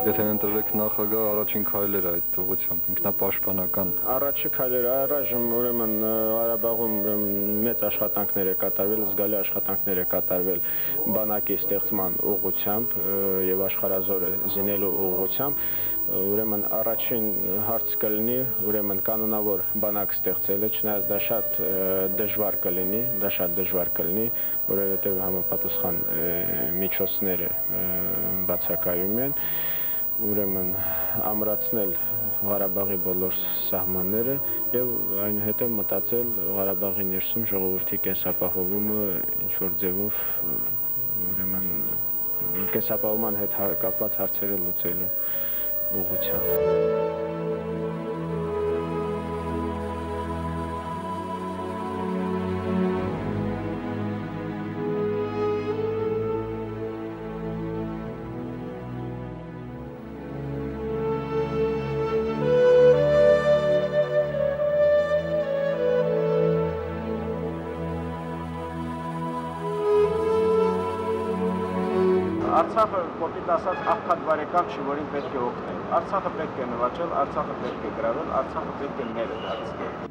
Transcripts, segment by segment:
Եթե ընտրվեք նախագահ, առաջին քայլերը այդ ուղղությամբ ինքնապաշտպանական։ Առաջի քայլերը առայժմ ուրեմն Ղարաբաղում մեծ աշխատանքներ է կատարվել, զգալի աշխատանքներ է կատարվել բանակի ստեղծման ուղղությամբ եւ աշխարհազորը զինելու ուղղությամբ։ Ուրեմն առաջին հարց կլինի ուրեմն կանոնավոր բանակ ստեղծելը, չնայած դա շատ դժվար կլինի, որովհետեւ համապատասխան միջոցները բացակայում են, ուրեմն ամրացնել Ղարաբաղի բոլոր սահմանները եւ այնուհետեւ մտածել Ղարաբաղի ներսում ժողովրդի կենսապահովումը ինչ որ ձևով ուրեմն կենսապահովման հետ կապված հարցերը լուծելու ուղղությամբ։ Արցախը կոպիտ ասած աղքատ բարեկամ չի, որին պետք է օգնել։ Արցախը պետք է նվաճել, Արցախը պետք է գրավել, Արցախը պետք է մերը դարձնել։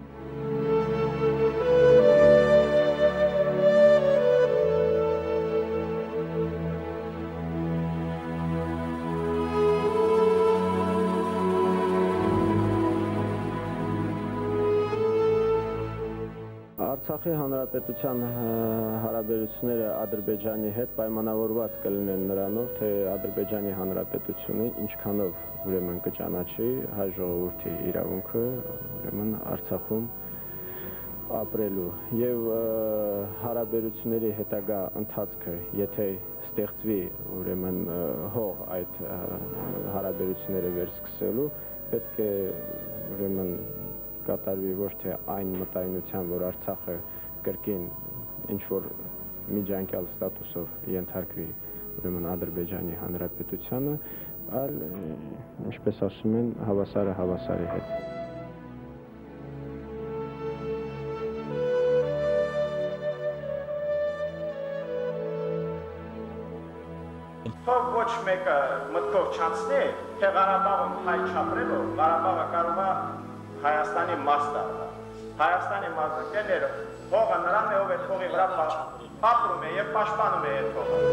Արցախի հանրապետության հարաբերությունները Ադրբեջանի հետ պայմանավորված կլինեն նրանով, թե Ադրբեջանի հանրապետությունը ինչքանով ուրեմն կճանաչի հայ ժողովրդի իրավունքը ուրեմն Արցախում ապրելու եւ հարաբերությունների հետագա ընթացքը, եթե ստեղծվի ուրեմն հող այդ հարաբերությունները վերսկսելու, պետք է ուրեմն կատարվի ոչ թե այն մտայնությամբ, որ Արցախը կրկին ինչ-որ միջանկյալ ստատուսով ենթարկվի ուրեմն Ադրբեջանի հանրապետությանը, այլ, ինչպես ասում են, հավասարը հավասարի հետ։ Թող ոչ մեկը մտքով չանցնի, թե Ղարաբաղում հայ չապրելով, Ղարաբաղը կարող է Հայաստանի մաս դառնալ։ Հայաստանի մասը կերները հողը նրան է, ով այդ հողի վրա ապրում է եւ պաշտպանում է այդ հողը։